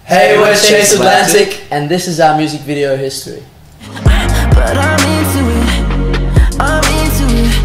Hey, we're Chase Atlantic, and this is our music video history. But I'm into it, I'm into it.